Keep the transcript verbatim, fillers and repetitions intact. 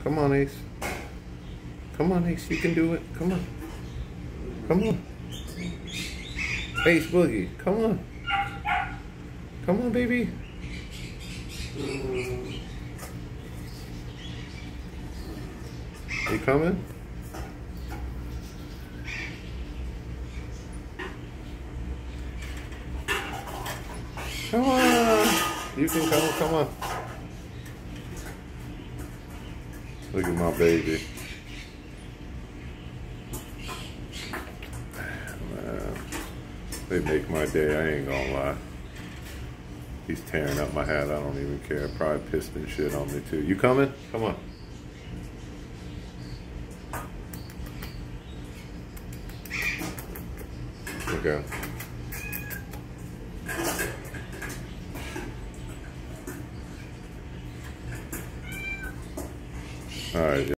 Come on, Ace. Come on, Ace. You can do it. Come on. Come on. Ace Boogie. Come on. Come on, baby. You coming? Come on. You can come. Come on. Look at my baby. Man, they make my day, I ain't gonna lie. He's tearing up my hat, I don't even care. Probably pissed and shit on me too. You coming? Come on. Okay. All right.